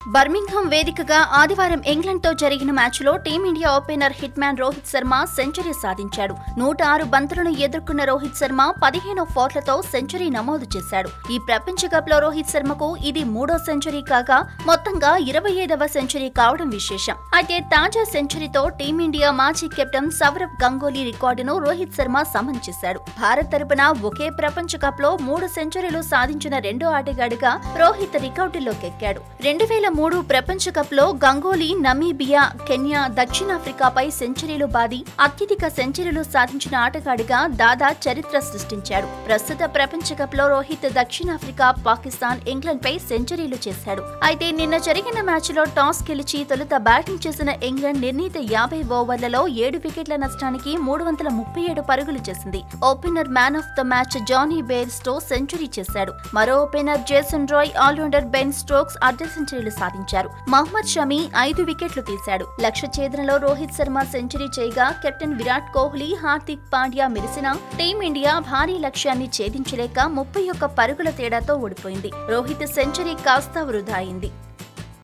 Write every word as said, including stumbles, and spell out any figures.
Birmingham వేదికగా ఆదివారం ఇంగ్లాండ్తో జరిగిన మ్యాచ్లో team india opener hitman Rohit Sharma century సాధించాడు. నూట ఆరు బంతులను ఎదుర్కొన్న రోహిత్ శర్మ పదిహేను ఫోర్లతో సెంచరీ నమోదు చేశాడు. ఈ ప్రపంచ కప్లో రోహిత్ శర్మకు ఇది మూడో సెంచరీ కాగా మొత్తంగా ఇరవై ఐదవ సెంచరీ కావడం విశేషం. అయితే తాజా సెంచరీతో టీమిండియా మాజీ కెప్టెన్ సౌరవ్ గంగూలీ రికార్డును రోహిత్ శర్మ సమన్ చేశాడు. భారత్ తరపున ఒకే ప్రపంచ కప్లో మూడు సెంచరీలు సాధించిన రెండో ఆటగాడిగా రోహిత్ రికార్డుల్లోకెక్కాడు. రెండు వేల మూడు ప్రపంచ కప్లో గంగూలీ నమీబియా, కెన్యా, దక్షిణాఫ్రికాపై సెంచరీలు బాది అత్యధిక సెంచరీలు సాధించిన ఆటగాడిగా దాదా చరిత్ర సృష్టించాడు. ప్రస్తుత ప్రపంచ కప్లో రోహిత్ దక్షిణాఫ్రికా, పాకిస్తాన్, ఇంగ్లాండ్ పై సెంచరీలు చేశాడు. అయితే నిన్న జరిగిన మ్యాచ్లో టాస్ గెలిచి తొలుత బ్యాటింగ్ చేసిన ఇంగ్లాండ్ నిర్ణీత యాభై ఓవర్లలో ఏడు వికెట్ల నష్టానికి మూడు వందల ముప్పై ఏడు పరుగులు చేసింది. Opener man of the match Jonny Bairstow century చేశాడు. మరో opener Jason Roy, all rounder Ben Stokes అర్ధ సెంచరీలు సాధించారు. మహ్మద్ షమి ఐదు వికెట్లు తీశాడు. లక్ష్య ఛేదనలో రోహిత్ శర్మ సెంచరీ చేయగా కెప్టెన్ విరాట్ కోహ్లీ, హార్దిక్ పాండ్యా మెరిసిన టీమిండియా భారీ లక్ష్యాన్ని ఛేదించలేక ముప్పై ఒక్క పరుగుల తేడాతో ఓడిపోయింది. రోహిత్ సెంచరీ కాస్త వృధా అయింది.